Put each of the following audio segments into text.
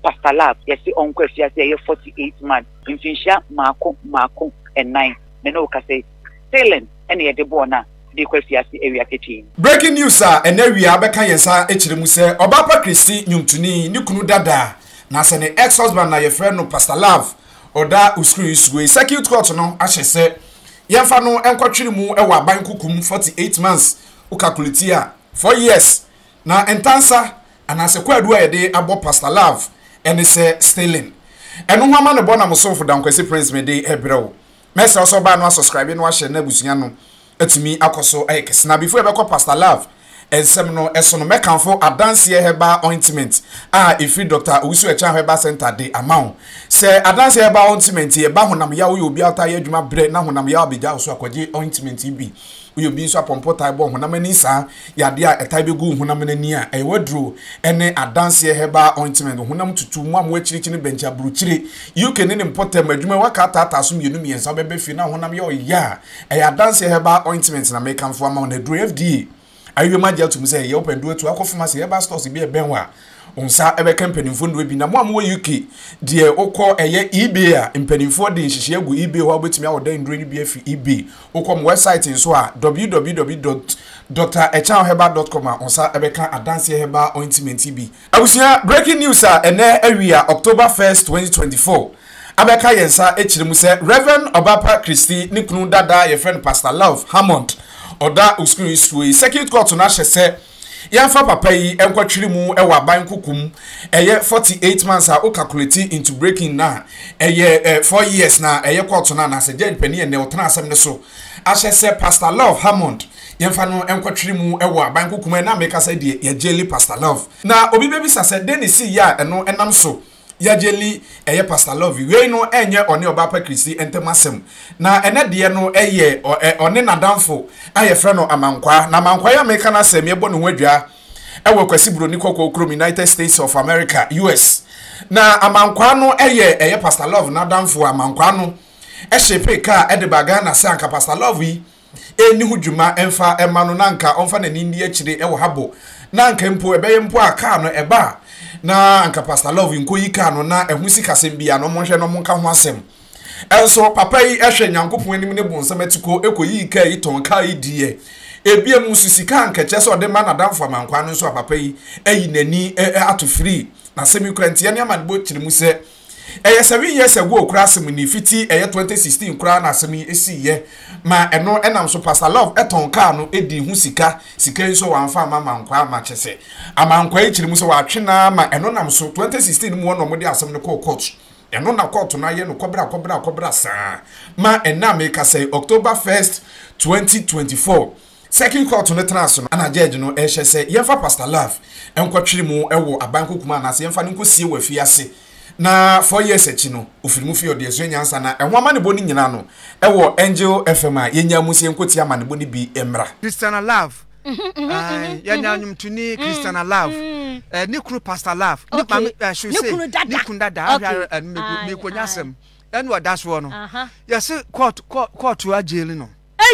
Pastor Love, yes, uncle, she has 48 months. In Finsha, Marco, and 9. Menoka say, Sailing, any at the Bona, the Quesias area kitchen. Breaking news, sir, and there we are back in Sa Echimuse, Obapa Christi, Nyumtuni, Nukunu Dada, Nasane ex husband, na your friend no Pastor Love, or da Uskris, we second court no, as she said, Yafano, and Quatrimu, Ewa Bankukum, 48 months, Ukakulitia, 4 years. Na entansa, and as a quad way de abo Pastor Love, and they say stealing. And no man a bona muso for Dankwesi Prince me de ebro. Mess also by no subscribing wash and nebusiano. It's me akoso ekes. Now before I call Pastor Love, and seminal esono mekan for a dance here heba ointment. If you Dr. Usu Echa Heba Center de amount. Say a dance here heba ointment here, bahonam ya will be out here, you my bread, now when I'm ya be down so akwaji ointment be. We be so upon pot table when I'm nisa, ya dia a table goo when I'm near a wardrobe, and a dance here heba ointment, when I'm to 2 months which in bench bruchiri. You can import them, but you may work out that assume you know me and some baby fina when I'm your ya. A dance here heba ointments and I make come from on the FDA. I imagine to say you open do it to a pharmacy eba stores be a benwa. Unsa ebe company phone we be na mo UK de okọ eye eBay impany for de nhihye gu eBay ho betimi awoda ndro bi afi eBay okọ website nso a www.drechaheba.com unsa ebe kan adanse heba ointment bi abusia breaking news ene awia October 1st 2024 abeka yensa echirimu se Reverend Obapa Christi ni kunu dada your friend Pastor Love Hammond oda uskris we second court na hye Yanfa papa yi enkwatwiri mu ewa ban kukum eye 48 months a o calculate into breaking na eye 4 years na eye court na se judge pani ene otana asem ne so ahye se Pastor Love Hammond yanfa no enkwatwiri mu ewa ban kukum na make say de ye jeli Pastor Love na obi bebi sase denisi ya eno enam so ya jeli eye Pastor Love we no enye one Obapa Christi entemasem na ene de no eye one nadamfo aye frɛ no amankwa na amankwa ya meka na asem ye bɔ no hwadwa ewe kwasi broni kokko krom United States of America US na amankwa no eye Pastor Love nadamfo amankwa no shepe ka edebaga na se anka Pastor Love yi eni hudwuma emfa emano na anka onfa na nindi akire ewo habo na anka mpo ebeye mpo aka no eba na anka Pastor Love nkoyi ka no na ehusi kasem bia no monhwe no monka ho asem enso papa yi ehwe nyankopon anim ne bonsam atiko ekoyi ka yi ton ka yi die ebia mu sisika anka kyese ode ma na damfo amankwa no nso papa yi ayi nani ato free na semi kurante ne amanbo kyirimu se 7 years ago okura asem ni fiti 2016 kura na asem esi ye ma eno enam so Pastor Love eton ka no edi hu sika nso wanfa amankwa ma kyese amankwa yi kyirimu se wa twena ma eno nam so 2016 mu wono mode asem ne court eno na court na ye no kobra sa ma ena make say October 1st 2024 second court no transfer ana judge no ehye say yefa Pastor Love enkwatwiri mu ewo abanko kuma na se yemfa nko sie wafiase na 4 years echi no ofirimu fi ode ezo nyansa na enwa ma ne boni nyina no ewo Angel FM a yenya musie nkoti ama ne boni bi emra Christiana Love yanya nyumtuni Christiana Love ni kunu Pastor Love ni ma should say ni kunu dada me konyasem and what that's one yes court wa jail no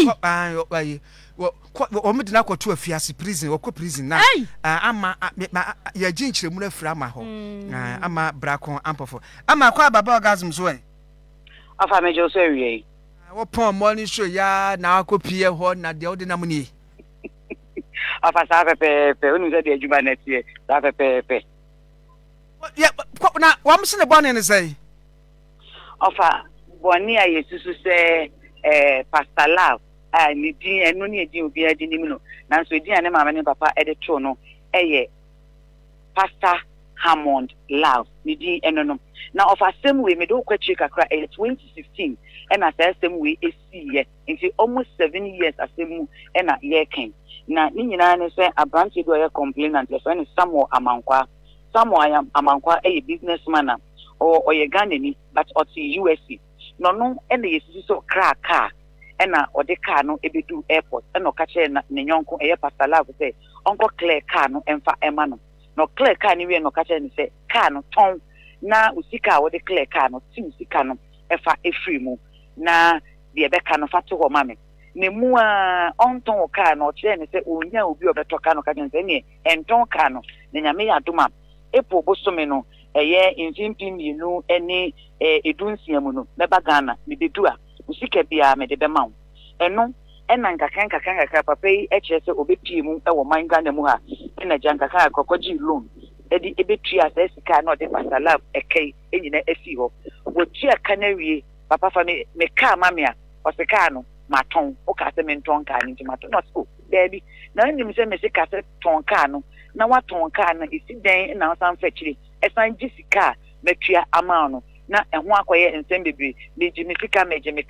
omedina kwato afiase prison okọ prison na ama ya ginchiremu na frama ho ama brakon ampofo ama kwa baba orgasm so afa mejo so wie wo pon morning show ya na akopie ho na de odinam ni afa sa pepe onu se de adwuma na tie sa pepe ya na wamse ne bone ne say afa boni ayesusu se Pastor Love ni din eno ni edin obi adin nim no nanso edin ane mama ne papa edetro no Pastor Hammond Love ni din eno no na of asem we me do kwatri kakra 2016 and asem we esi ye almost 7 years asem na ye ken na ni nyina ne se abranche do ye complainant le so Samuel Amankwa businessman or ye Ghanaian but or USC no yesi so car ena ode car no ebedu airport eno ka che na nyonko Pastor Love say onko clear car no emfa ema no clear car ni we no ka che ni say car no ton na usika ode clear car no ti usika no efa efri mu na de ebeka no fa to ho mame ne mu a onton car no che ni say onya obi obeto car no ka che ni enton car no ne nyame ya doma epo bosome no eye infimpi you any edunsia mu no meba Ghana me bedu a usika bia me de bema wo eno ena nkaka papa yi eche se obepie mu e wo man Ghana mu ha ena jankaka akokoji loan edi ebetua asa sika na ode pasala ekei enyina esi ho wo tua kanawie papa fa me ka mame a osika no maton o ka se menton ka ni maton no so baby na nim se me se ka se ton ka no na waton ka na isi den na san fa kire esan jisika metua ama no na eho akoye nsem bebre mejimisika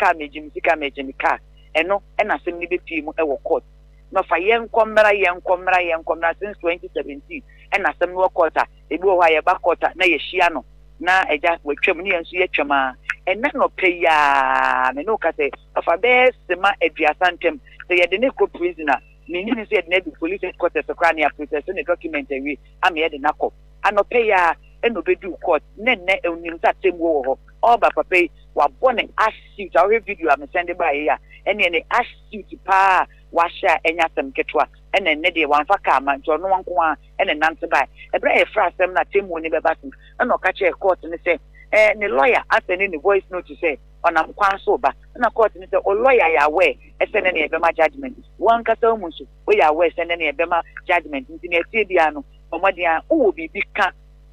mejimika eno ena sem ni bepie mu e wo court no fa yenkomra since 2017 ena sem no court a ebi wo ha ye ba court na ye hia no na eja wetwam ne yenso ye twama ena no peya me no ka se fa be sema aduasantem se ye de ne ko prisoner me ni se ye de ne bi police court se kra ne process ne document awi am ye de nakọ anopeya eno bedu court nenne onim sa temwo wo ho oba papa wa bone assuit our video am send by ya ene ne assuit pa wa sha enya sem ketwa ene ne de wan fa ka ma nto no wanko a ene nante by ebra e fra sem na temwo ne beba sim eno ka che court ne se ne lawyer asene ne voice note say onam kwan so ba na court ne say o lawyer ya we esene ne ebema judgment wan ka sa mu so o ya we esene ne ebema judgment nti ne tie bia no omodia o bibi ka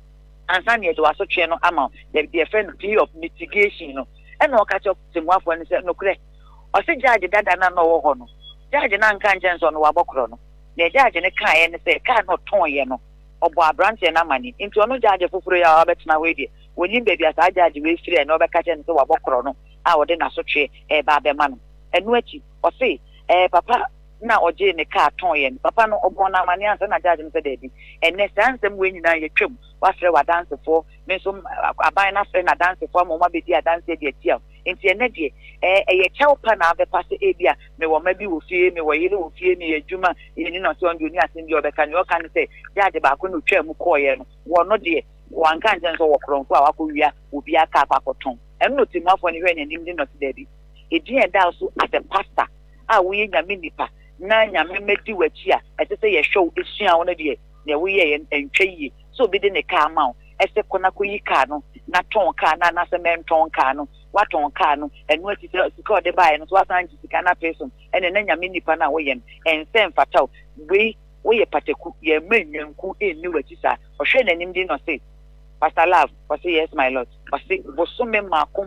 ansa ne do asotwe no ama the friend plea of mitigation no e na okacho temwafo ne se no kure o se judge dada na no wo ho no judge na nka njenso no wabokro no na judge ne kan ye ne se kan no ton ye no obo abrante na mani nti ono judge foforo ya obetena we die woni baby asa judge we firi na obekache ne se wabokro no a wode na asotwe e ba be ma no enu achi o se papa na oje ne ka ton ye papa no obo na mani ansa na judge ne se dedi enne sansem we nyina ye twem wafre wa dance for me so aban na fre na dance for mo ma be dia dance dia tia enti ene de ye chaupa na be pass e bia me wo ma bi wo fie me wo yire wo fie me adwuma yini no so ndo ni asem bi obeka ni o kan say judge ba ko no twam ko ye no wo no de wan kan jen so wo kronko a wako wia obi aka akoton eno timafo ni hwe ni ndim no ti dabi edi enda so as a pastor a wo ye nyame nipa na nyame medi wachi a etese ye show esua wo no de ne wo ye entwe so bi de ne ka ma ese kona ko yi ka no na ton ka na se men ton ka no waton ka no enu ati sika de bae no so asan ji sika na person ene na nyame nipa na wo ye ensem fatao we wo ye pateku ye menyanku eni wachi sa o hwe nanim di no say Pastor Love was say yes my lord was say bosume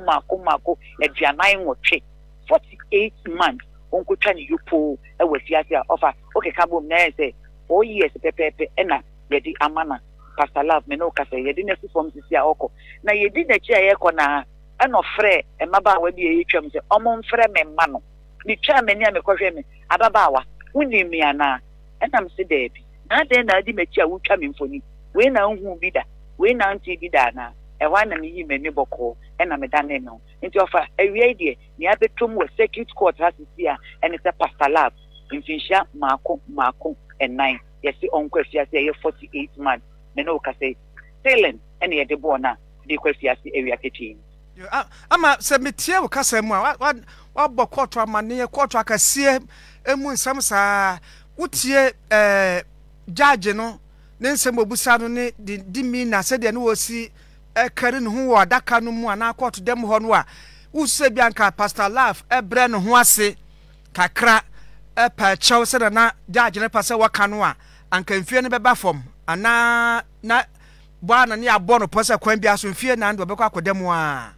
mako eduanan wotwe 48 months onko twa ne yupo e wafiase a offer okay kabom na say 4 years pepepe ena yedi amana Pastor Love me no ka say yedi na form sisi a oko na yedi na chi ayeko na eno frɛ emaba wa bi eyetwam say omo mfrɛ me ma no ni twa me ni a me kɔhwɛ me ababa wa wuni mi ana enam se debi na de na di machi a wutwa me mfoni we na hu bi da we na nti bi da na e wa na me yi mani bɔkɔ ena me da ne no nti ofa awie de ni abetom wa circuit court hasisi a ene se Pastor Love mfinhia mako enan yesi onko afiase ye 48 months me no ka say stealing ene ye de bo na de ko afiase ewia ketin ama se metie wo kasa mu a wa bɔ court amane court akasie emu nsam saa wotie judge no ne nsem obusa no ne di mi na se de no wosi kare no ho adaka no mu ana court dem ho no a wuse bianka Pastor Love ebre no ho ase kakra pa chew se na judge ne pa se waka no a anka mfie ne beba fom ana na bwa na ne abɔ no pose kwan bia so mfie na ndo bɛkɔ akodem a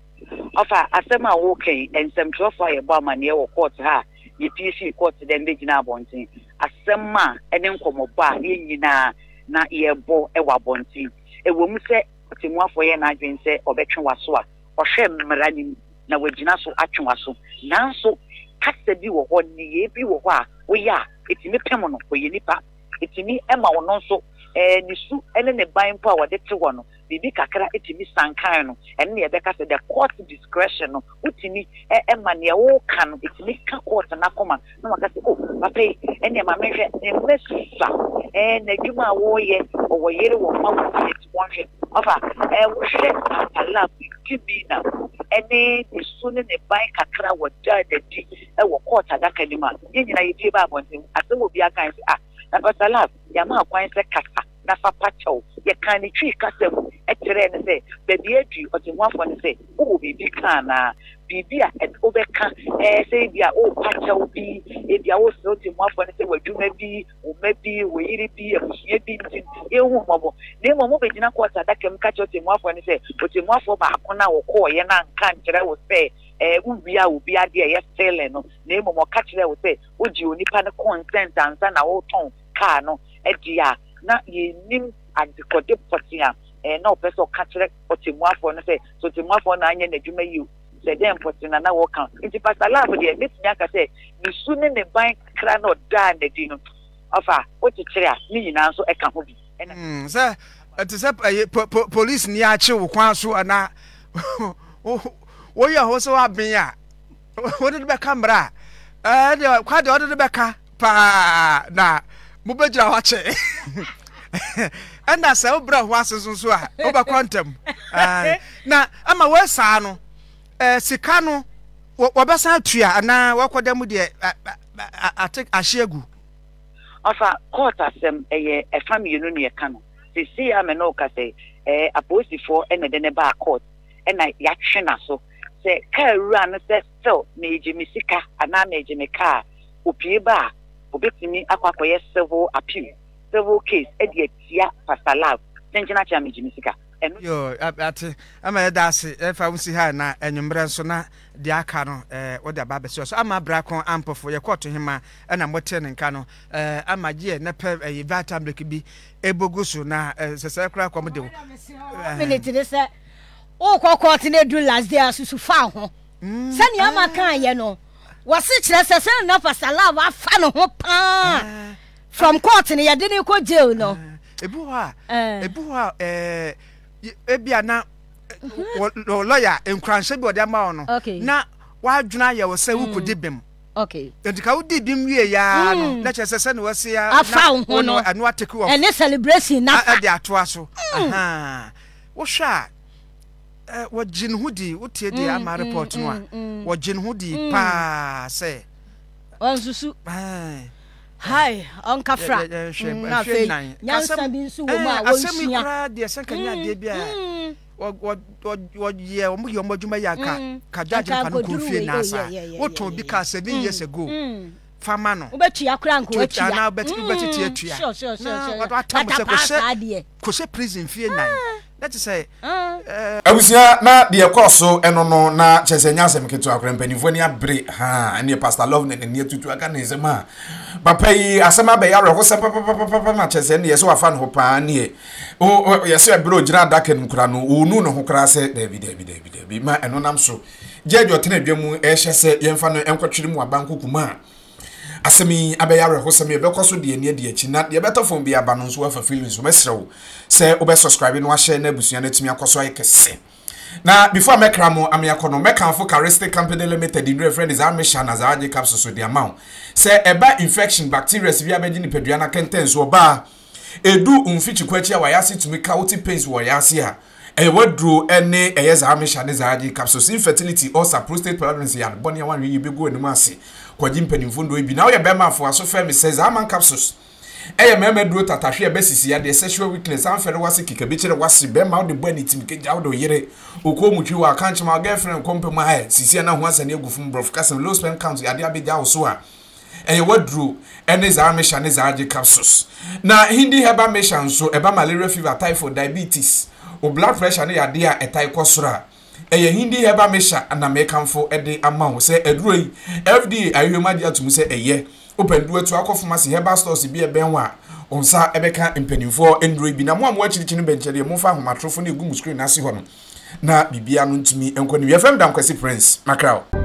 ofa asema wo kai ensem trofa ye ba mane wo court ha ye PC court dem be gina abontin asema ene nkomoba ye nyina na ye bo e wa abontin e wo mu se timuafo ye na adwen se obetwe waso a ohwe mmara nim na wagina so atwe waso nanso kasa bi wo ho ni ye bi wo ho a wo ya etimi pem no ko ye nipa etimi ema wo no so ni su ene ne ban po a wode te wo no bibi kakra etimi sankan no ene ye beka se the court discretion no utimi ema ne wo kan no etimi ka court na koma no maka se oh papa ene ma mehwe ne mesa na djuma wo ye o wo yere wo ma wo ti wonhwe ofa wo hwe ala bibi na ene ni su ne ban kakra wo da di wo court adaka ni ma nyina ye bi ba bonten ase wo bi aka se na Pastor Love ya ma kwan se kasa na fa pacho ye kan ni twi kasa etere ne say baby edu otimwafo ne say wo bibi kan na bibi a obeka say bia o pacha obi e bia wo so otimwafo ne say wadwuma bi o mabi wo yiri bi abusuye bi ntin ehu mobo ne mo be gina kwata dakam ka otimwafo ne say otimwafo ba akona wo ko ye na nka nkyere wo say ubia obi ade ye stele no ne mo ka kyere wo say oji onipa ne consent ansa na wo ton car no edia na ye nim adikode potia na opeso ka kyere otimwafo no say so otimwafo na anya na dwuma yi se dem potina na wo kan nti pastor love de metimi aka say ni su ne ban kra no da na di no afa o ti kyere a ni nyina so e ka ho bi say it is police ni a che wo kwan so ana wo ya ho so aben a wo de be camera de kwa de wo de be ka pa na mo be gira wa che anda se obra ho asenso so a wo ba quantum na ama we sa no sika no wo be san tua ana wo koda mu de atek ahyegu afa court asem e family no ne ka no sisi ameno ka say aposifo ene de ne ba court ena ya twena so say ka run say still na ejimisika ana na ejimika opie ba obetimi akwakoye civil appeal civil case e tia pastor love tenjina cha ejimisika yo ate ama da ase fa unsi ha na enwumbre nso na de aka no wo de ba bese so ama brakon ampofo ye court hima na mote ne nka no ama je na pe vita break bi ebogusu na sese kra kwam de minute de se o court na do last day asusu fa ho se ni ama kan ye no wo se kire sese na pastor love afa no ho pa from court ne ye de ne ko jail no ebu ha ebia na lawyer enkranse bi ode ma ono na wadwuna ye wo se wukudi bim okay edika wudi bim wie ya no na che sese ne wase ya afa ho no anu ateke wo ene celebration na de atoa so aha wo hwa wajin hudi wotie de ama report no a wajin hudi pa se onsusu Hi, Uncle Fra. Na fe. Nyansa bi nsu wo ma wo asemi kra de senkanya de bia. Wo ye wo yo modwuma ya ka judge fa no konfie na asa. Wo ton bi ka 7 years ago. Fama no. Wo betu akra nko atua. Na betu atua. Sure. What atam se ko se prison fie 9. That is say abusia na de ekoso eno no na chesenya asem ketu akra mpanifo ni abre ha ene pastor love ne ne tutu aka ne zema papa yi asema be ya rehosa papa na chese ne yeso afa no pa ne o yeso abre ogira daka nkura no onu no ho kra se David ma eno nam so jejo tena dwemu ehye yemfa no enkotwere mu abanko kuma asemi abeyare hosemi ebekoso de ene de achi na de betafon bi aba no so afa feelings mesrew se obe subscribe no share na busua na timi akoso ayekese na before mekramo ameyakono mekanfo Charistic Company Limited in friend is Amisha na Zaje capsule so de amount se eba infection bacteria se bia beji ni pedua na kenten so oba edu umfichi kwachi wa yasi tumi kauti pains wo yasi ha wadro ene eyeza Amisha ne Zaje capsules infertility or prostate pregnancy and boni ya wan yibe go enu ase kwaji mpanimfundo ibi na wo ye bema afo aso femi says aman capsules meme duro tatahwe besisi ya de sexual weakness amfere wase kikabichere wase bema wo de bani timike jawo do yere okomutwi wa kanchema girlfriend kompem ha sisi na ho asane egufum brof kasem low sperm count ya de abeja wo so a wadro ene za Amisha ne Zaje capsules na hindi heba mesha so eba malaria fever typhoid diabetes o blood pressure ne ya de a etai kosora hindi heba mesha na mekanfo ede amawo se eduro yi FDA ayumaji atumu se eye opendu etu akofumasi heba stores bi ebenwa onsa ebeka impenifo enduro bi na mo amwa chirichi no benchere mo fa ahomatrofo na egu mu screen na si ho no na bibia no ntumi enkoni we fam dam kwesi prince makrao